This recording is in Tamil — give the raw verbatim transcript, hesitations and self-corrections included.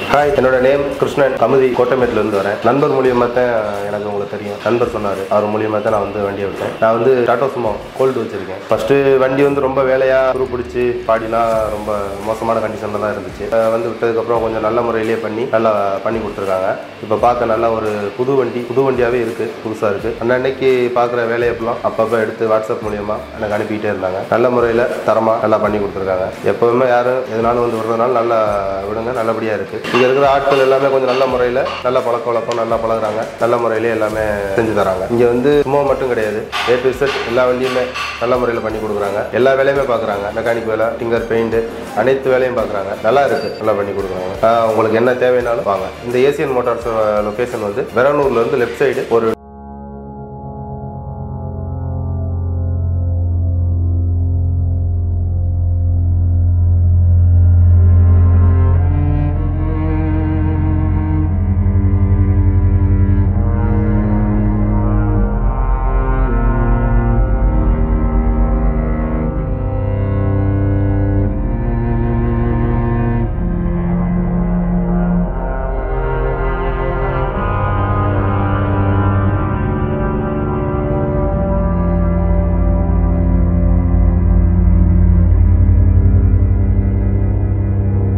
ஹாய், என்னோட நேம் கிருஷ்ணன். கமுதி கோட்டமேட்டிலேருந்து வரேன். நண்பர் மூலியமாக தான் எனக்கு உங்களுக்கு தெரியும். நண்பர் சொன்னார், அவர் மூலியமாக தான் நான் வந்து வண்டியை விட்டேன். நான் வந்து டாட்டா சுமோ கோல்டு வச்சிருக்கேன். ஃபர்ஸ்ட்டு வண்டி வந்து ரொம்ப வேலையாக குரு பிடிச்சி பாடிலாம் ரொம்ப மோசமான கண்டிஷனில் தான் இருந்துச்சு. வந்து விட்டதுக்கப்புறம் கொஞ்சம் நல்ல முறையிலேயே பண்ணி நல்லா பண்ணி கொடுத்துருக்காங்க. இப்போ பார்க்க நல்லா ஒரு புது வண்டி புது வண்டியாகவே இருக்குது, புதுசாக இருக்குது. அன்னன்னைக்கு பார்க்குற வேலையெல்லாம் அப்பப்போ எடுத்து வாட்ஸ்அப் மூலியமாக எனக்கு அனுப்பிக்கிட்டே இருந்தாங்க. நல்ல முறையில் தரமாக நல்லா பண்ணி கொடுத்துருக்காங்க. எப்போவுமே யாரும் எதனாலும் வந்து விடுறதுனால நல்லா விடுங்க, நல்லபடியாக இருக்குது. இங்கே இருக்கிற ஆட்கள் எல்லாமே கொஞ்சம் நல்ல முறையில் நல்ல பழக்க வழக்கம் நல்லா பழகுறாங்க, நல்ல முறையிலே எல்லாமே செஞ்சு தராங்க. இங்கே வந்து சும்மா மட்டும் கிடையாது, ஏ டு இசட் எல்லா வண்டியுமே நல்ல முறையில் பண்ணி கொடுக்குறாங்க. எல்லா வேலையுமே பார்க்குறாங்க. மெக்கானிக் வேலை, ஃபிங்கர் பெயிண்ட், அனைத்து வேலையும் பார்க்குறாங்க. நல்லா இருக்குது, நல்லா பண்ணி கொடுக்குறாங்க. உங்களுக்கு என்ன தேவைனாலும் வாங்க. இந்த ஏசியன் மோட்டார்ஸ் லொக்கேஷன் வந்து பெரனூர்லேருந்து லெஃப்ட் சைடு ஒரு